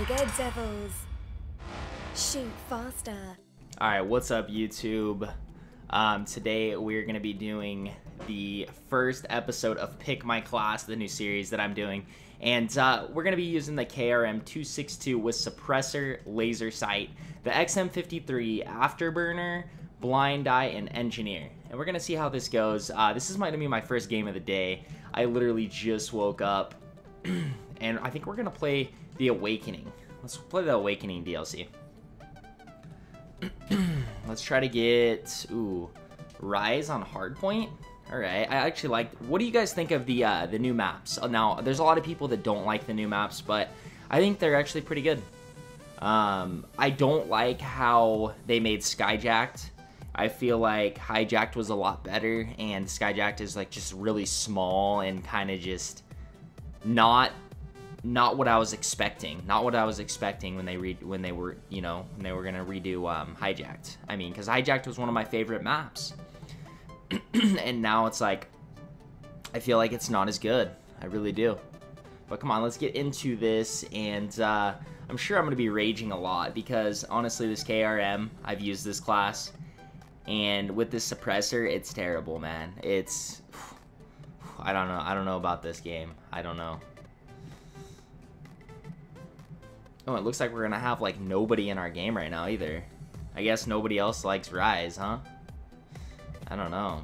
Trigger Devils. Shoot faster. Alright, what's up YouTube? Today we're going to be doing the first episode of Pick My Class, the new series that I'm doing. And we're going to be using the KRM-262 with Suppressor, Laser Sight, the XM53, Afterburner, Blind Eye, and Engineer. And we're going to see how this goes. This is going to be my first game of the day. I literally just woke up. And I think we're going to play The Awakening. Let's play The Awakening DLC. Let's try to get, Rise on Hardpoint. Alright, I actually like, what do you guys think of the new maps? Now, there's a lot of people that don't like the new maps, but I think they're actually pretty good. I don't like how they made Skyjacked. I feel like Hijacked was a lot better, and Skyjacked is like just really small and kind of just not what I was expecting. Not what I was expecting when they were gonna redo Hijacked. I mean, because Hijacked was one of my favorite maps, and now it's like I feel like it's not as good. I really do. But come on, let's get into this, and I'm sure I'm gonna be raging a lot because honestly, this KRM, I've used this class, and with this suppressor, it's terrible, man. It's I don't know about this game. I don't know. Oh, it looks like we're gonna have like nobody in our game right now either. I guess nobody else likes Rise, huh? I don't know.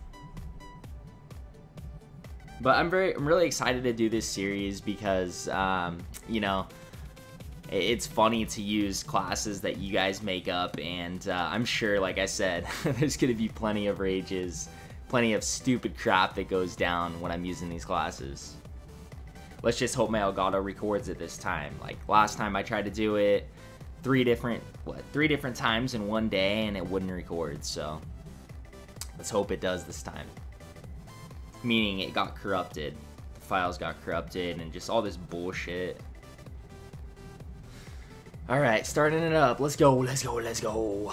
But I'm really excited to do this series because you know, it's funny to use classes that you guys make up, and I'm sure, like I said, there's gonna be plenty of rages, plenty of stupid crap that goes down when I'm using these classes. Let's just hope my Elgato records it this time. Like last time I tried to do it three different times in one day and it wouldn't record, so let's hope it does this time. Meaning it got corrupted. The files got corrupted and just all this bullshit. Alright, starting it up. Let's go, let's go, let's go.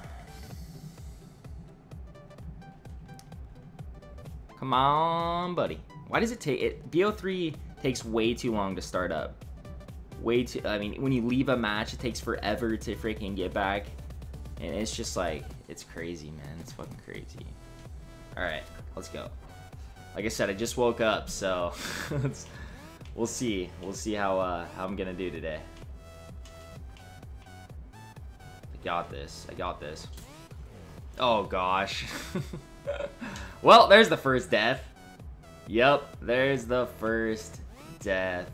Come on, buddy. Why does it take it? BO3 takes way too long to start up. I mean, when you leave a match, it takes forever to freaking get back. And it's just like, it's crazy, man. It's fucking crazy. Alright, let's go. Like I said, I just woke up, so we'll see. We'll see how I'm gonna do today. I got this. I got this. Oh, gosh. Well, there's the first death. Yep, there's the first death.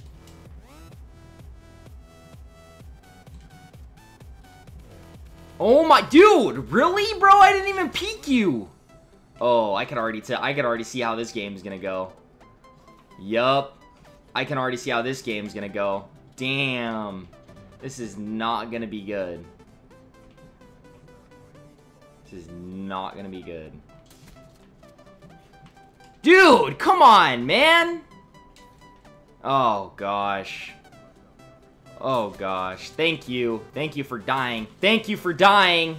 Oh my dude, really, bro? I didn't even peek you. Oh, I can already see how this game's gonna go. Yup, I can already see how this game's gonna go. Damn, this is not gonna be good. This is not gonna be good. Dude, come on, man. Oh, gosh. Oh, gosh. Thank you. Thank you for dying. Thank you for dying.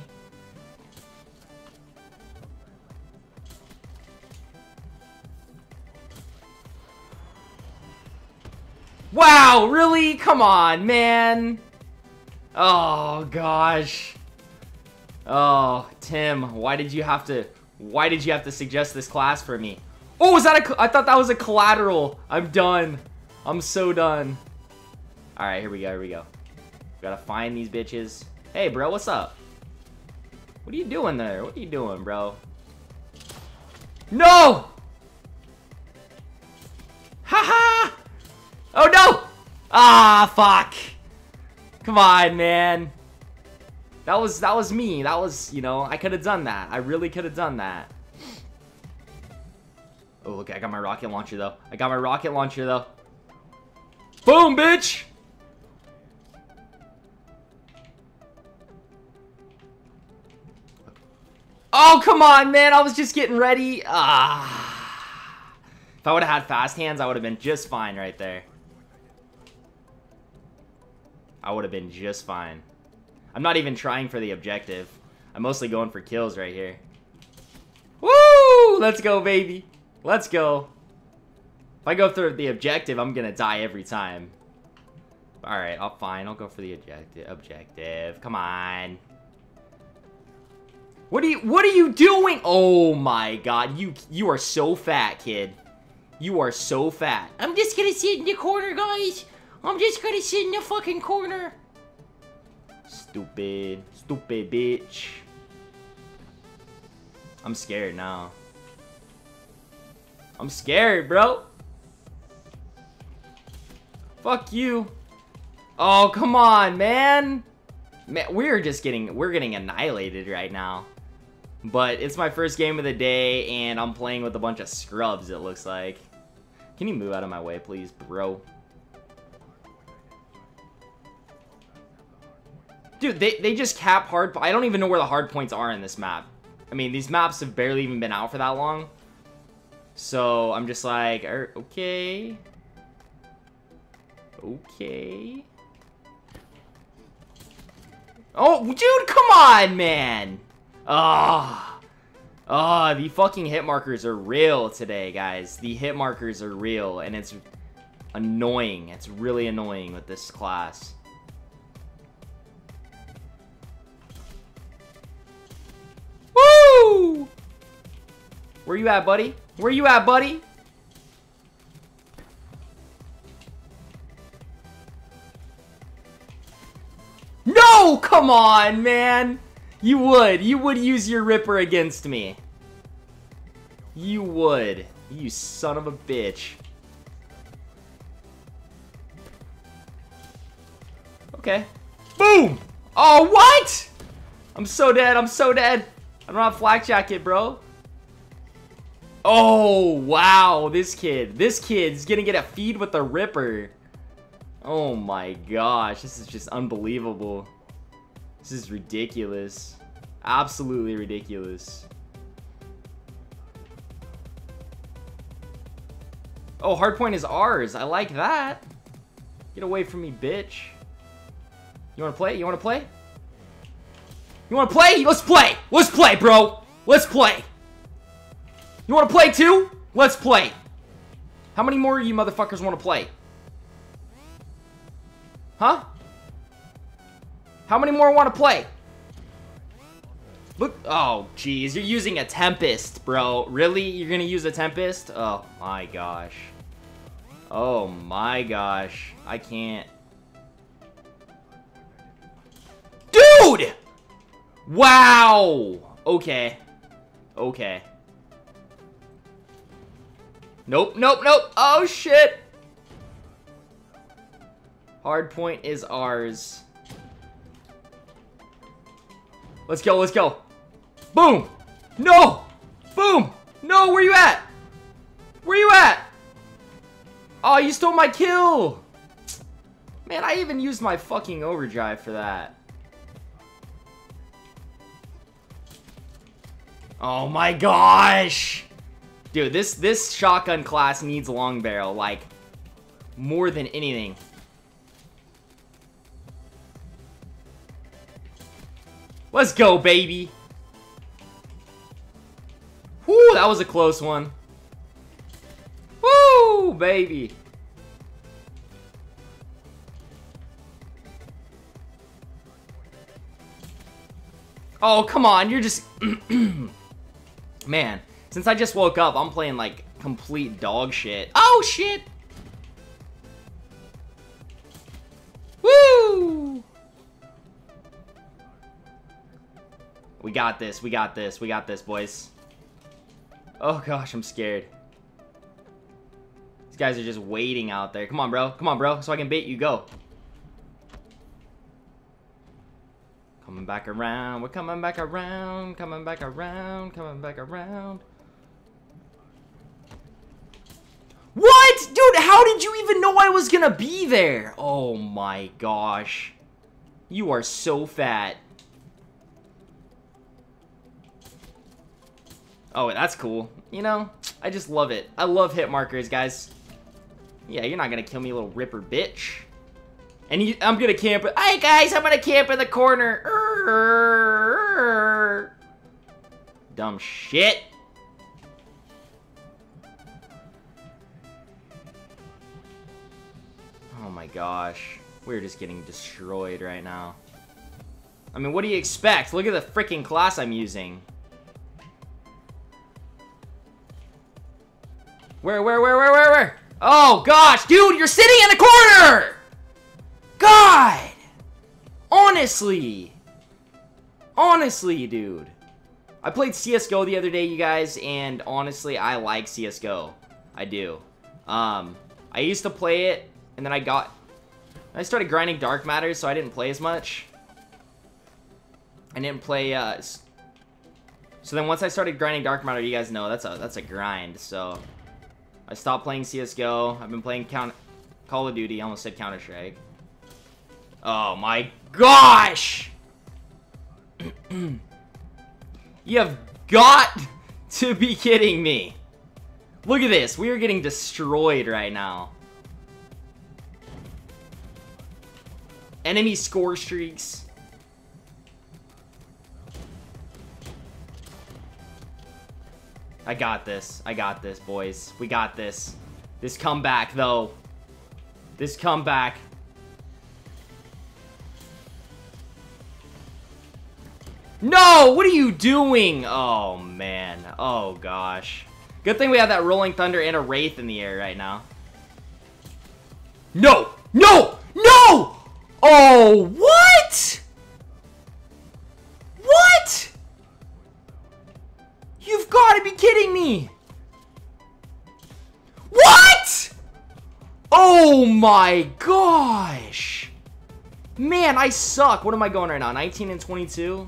Wow, really? Come on, man. Oh, gosh. Oh, Tim, why did you have to suggest this class for me? Oh, was that I thought that was a collateral. I'm done. I'm so done. Alright, here we go, here we go. Gotta find these bitches. Hey, bro, what's up? What are you doing there? What are you doing, bro? No! Haha! Oh, no! Ah, fuck. Come on, man. That was me. That was, you know, I could have done that. I really could have done that. Oh, okay, I got my rocket launcher, though. I got my rocket launcher, though. Boom, bitch! Oh, come on, man. I was just getting ready. Ah. If I would have had fast hands, I would have been just fine right there. I would have been just fine. I'm not even trying for the objective. I'm mostly going for kills right here. Woo! Let's go, baby. Let's go. If I go through the objective, I'm gonna die every time. Alright, fine. I'll go for the objective. Come on. What are you doing? Oh my god. You are so fat, kid. You are so fat. I'm just gonna sit in the corner, guys. I'm just gonna sit in the fucking corner. Stupid. Stupid bitch. I'm scared now. I'm scared, bro. Fuck you. Oh, come on, man. Man, we're getting annihilated right now. But it's my first game of the day, and I'm playing with a bunch of scrubs, it looks like. Can you move out of my way, please, bro? Dude, they just cap hard... I don't even know where the hard points are in this map. I mean, these maps have barely even been out for that long. So, I'm just like, okay. Okay. Oh, dude, come on, man. The fucking hit markers are real today, guys. The hit markers are real, and it's annoying. It's really annoying with this class. Woo! Where you at, buddy? Where you at, buddy? No! Come on, man! You would use your Ripper against me. You would. You son of a bitch. Okay. Boom! Oh, what? I'm so dead, I'm so dead. I don't have flak jacket, bro. Oh, wow, this kid's gonna get a feed with the Ripper. Oh my gosh, this is just unbelievable. This is ridiculous. Absolutely ridiculous. Oh, hardpoint is ours. I like that. Get away from me, bitch. You wanna play? You wanna play? You wanna play? Let's play! Let's play, bro! Let's play! You wanna play too? Let's play! How many more of you motherfuckers wanna play? Huh? How many more want to play? Look. Oh, jeez. You're using a Tempest, bro. Really? You're going to use a Tempest? Oh, my gosh. Oh, my gosh. I can't. Dude! Wow! Okay. Okay. Nope, nope, nope. Oh, shit. Hardpoint is ours. Let's go, let's go. Boom! No! Boom! No, where you at? Where you at? Oh, you stole my kill! Man, I even used my fucking overdrive for that. Oh my gosh! Dude, this shotgun class needs long barrel, like, more than anything. Let's go, baby. Whoo, that was a close one. Woo, baby. Oh, come on. You're just... Man, since I just woke up, I'm playing, like, complete dog shit. Oh, shit. Woo! We got this, we got this, we got this, boys. Oh gosh, I'm scared. These guys are just waiting out there. Come on, bro, so I can bait you. Go. Coming back around, we're coming back around, coming back around, coming back around. What? Dude, how did you even know I was gonna be there? Oh my gosh. You are so fat. Oh, that's cool. You know, I just love it. I love hit markers, guys. Yeah, you're not gonna kill me, little Ripper bitch. And I'm gonna camp it. Hey, guys, I'm gonna camp in the corner. Dumb shit. Oh my gosh. We're just getting destroyed right now. I mean, what do you expect? Look at the freaking class I'm using. Where? Oh, gosh, dude, you're sitting in the corner! God! Honestly, dude. I played CSGO the other day, you guys, and honestly, I like CSGO. I do. I used to play it, and then I started grinding Dark Matter, so I didn't play as much. I didn't play, so then once I started grinding Dark Matter, you guys know that's a grind, so I stopped playing CSGO. I've been playing Call of Duty. I almost said Counter-Strike. Oh my gosh! You have got to be kidding me. Look at this. We are getting destroyed right now. Enemy score streaks. I got this. I got this, boys. We got this. This comeback, though. This comeback. No! What are you doing? Oh, man. Oh, gosh. Good thing we have that Rolling Thunder and a Wraith in the air right now. No! No! No! Oh, what? What? You've got to be kidding me. What? Oh, my gosh. Man, I suck. What am I going right now? 19 and 22?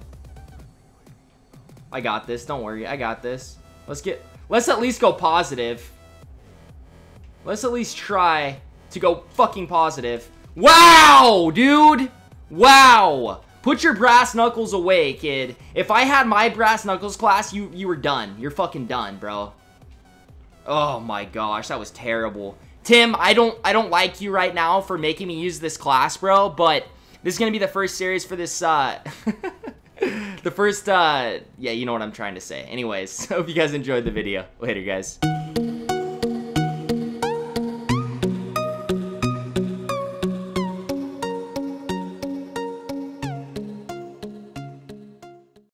I got this. Don't worry. I got this. Let's at least go positive. Let's at least try to go fucking positive. Wow, dude. Wow. Put your brass knuckles away, kid. If I had my brass knuckles class, you were done. You're fucking done, bro. Oh my gosh, that was terrible. Tim, I don't like you right now for making me use this class, bro, but this is going to be the first series for this the first yeah, you know what I'm trying to say. Anyways, hope you guys enjoyed the video. Later, guys.